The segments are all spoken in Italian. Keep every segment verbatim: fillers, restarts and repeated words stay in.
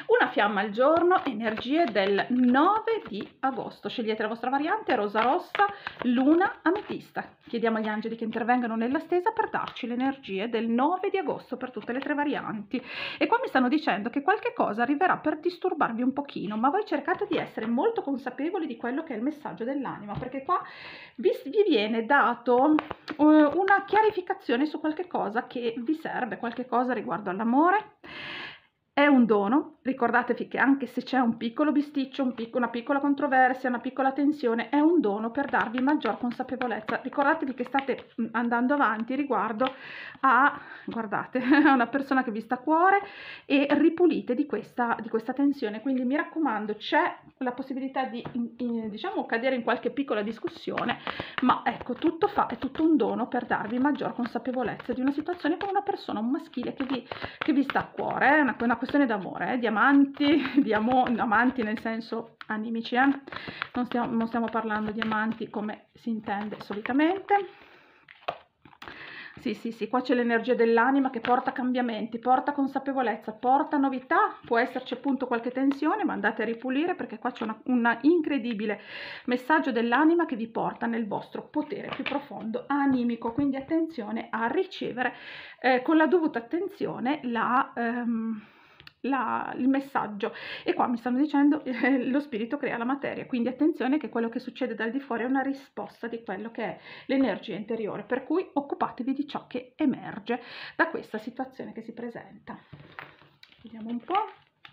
Una fiamma al giorno, energie del nove di agosto. Scegliete la vostra variante, rosa rossa, luna, ametista. Chiediamo agli angeli che intervengano nella stesa per darci le energie del nove di agosto per tutte le tre varianti. E qua mi stanno dicendo che qualche cosa arriverà per disturbarvi un pochino, ma voi cercate di essere molto consapevoli di quello che è il messaggio dell'anima, perché qua vi, vi viene dato uh, una chiarificazione su qualche cosa che vi serve, qualche cosa riguardo all'amore. È un dono, ricordatevi che anche se c'è un piccolo bisticcio, un pic- una piccola controversia, una piccola tensione, è un dono per darvi maggior consapevolezza. Ricordatevi che state andando avanti riguardo a, guardate, a una persona che vi sta a cuore e ripulite di questa, di questa tensione. Quindi mi raccomando, c'è la possibilità di, in, in, diciamo, cadere in qualche piccola discussione, ma ecco, tutto fa, è tutto un dono per darvi maggior consapevolezza di una situazione con una persona, un maschile che vi, che vi sta a cuore, è una, una questione d'amore, eh? Di amanti, di amo, amanti nel senso animici, eh? non, stiamo, non stiamo parlando di amanti come si intende solitamente. Sì, sì, sì, qua c'è l'energia dell'anima che porta cambiamenti, porta consapevolezza, porta novità, può esserci appunto qualche tensione, ma andate a ripulire perché qua c'è un incredibile messaggio dell'anima che vi porta nel vostro potere più profondo animico, quindi attenzione a ricevere eh, con la dovuta attenzione la... Um, La, il messaggio. E qua mi stanno dicendo eh, lo spirito crea la materia, quindi attenzione che quello che succede dal di fuori è una risposta di quello che è l'energia interiore, per cui occupatevi di ciò che emerge da questa situazione che si presenta. Vediamo un po'.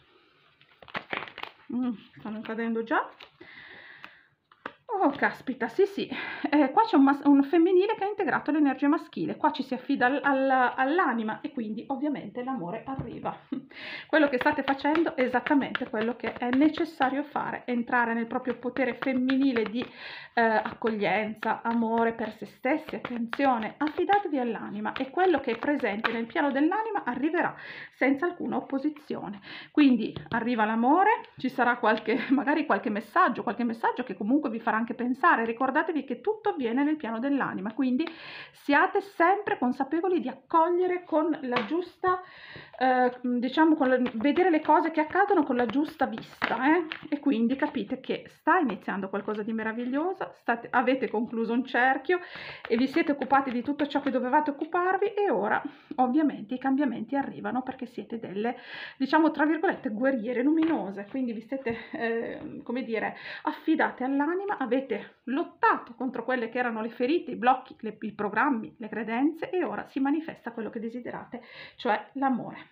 Mm, stanno cadendo già. Oh, caspita, sì, sì, eh, qua c'è un, un femminile che ha integrato l'energia maschile, qua ci si affida al, al, all'anima e quindi ovviamente l'amore arriva. Quello che state facendo è esattamente quello che è necessario fare, entrare nel proprio potere femminile di eh, accoglienza, amore per se stessi, attenzione, affidatevi all'anima e quello che è presente nel piano dell'anima arriverà senza alcuna opposizione. Quindi arriva l'amore, ci sarà qualche, magari qualche messaggio, qualche messaggio che comunque vi farà anche pensare. Ricordatevi che tutto avviene nel piano dell'anima, quindi siate sempre consapevoli di accogliere con la giusta, eh, diciamo, con la, vedere le cose che accadono con la giusta vista, eh? E quindi capite che sta iniziando qualcosa di meraviglioso, state, avete concluso un cerchio e vi siete occupati di tutto ciò che dovevate occuparvi e ora ovviamente i cambiamenti arrivano perché siete delle, diciamo, tra virgolette, guerriere luminose, quindi vi siete, eh, come dire, affidate all'anima, avete lottato contro quelle che erano le ferite, i blocchi, le, i programmi, le credenze e ora si manifesta quello che desiderate, cioè l'amore.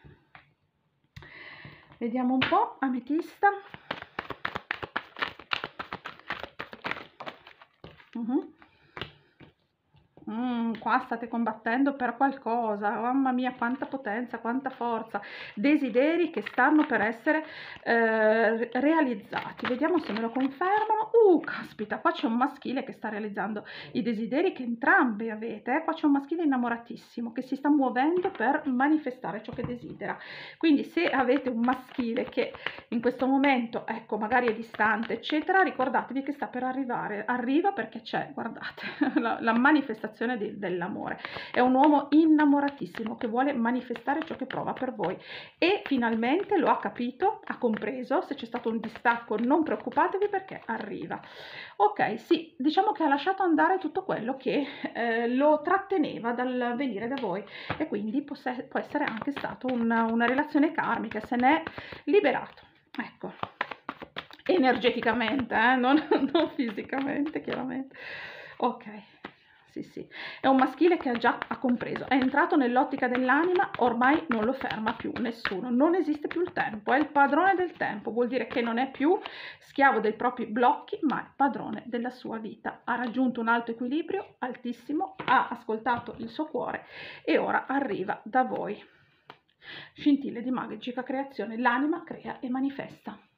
Vediamo un po', ametista. Uh-huh. Mm, qua state combattendo per qualcosa, mamma mia quanta potenza, quanta forza, desideri che stanno per essere eh, realizzati. Vediamo se me lo confermano. Uh, caspita, qua c'è un maschile che sta realizzando i desideri che entrambi avete, eh? Qua c'è un maschile innamoratissimo che si sta muovendo per manifestare ciò che desidera. Quindi se avete un maschile che in questo momento, ecco, magari è distante, eccetera, ricordatevi che sta per arrivare, arriva perché c'è, guardate, la, la manifestazione dell'amore. È un uomo innamoratissimo che vuole manifestare ciò che prova per voi e finalmente lo ha capito, ha compreso. Se c'è stato un distacco non preoccupatevi perché arriva. Ok, sì, diciamo che ha lasciato andare tutto quello che eh, lo tratteneva dal venire da voi e quindi può, se, può essere anche stato una, una relazione karmica, se n'è liberato, ecco, energeticamente, eh? non, non fisicamente chiaramente. Ok. Sì, sì, è un maschile che ha già ha compreso, è entrato nell'ottica dell'anima, ormai non lo ferma più nessuno, non esiste più il tempo, è il padrone del tempo, vuol dire che non è più schiavo dei propri blocchi, ma è padrone della sua vita, ha raggiunto un alto equilibrio, altissimo, ha ascoltato il suo cuore e ora arriva da voi. Scintille di magica creazione, l'anima crea e manifesta.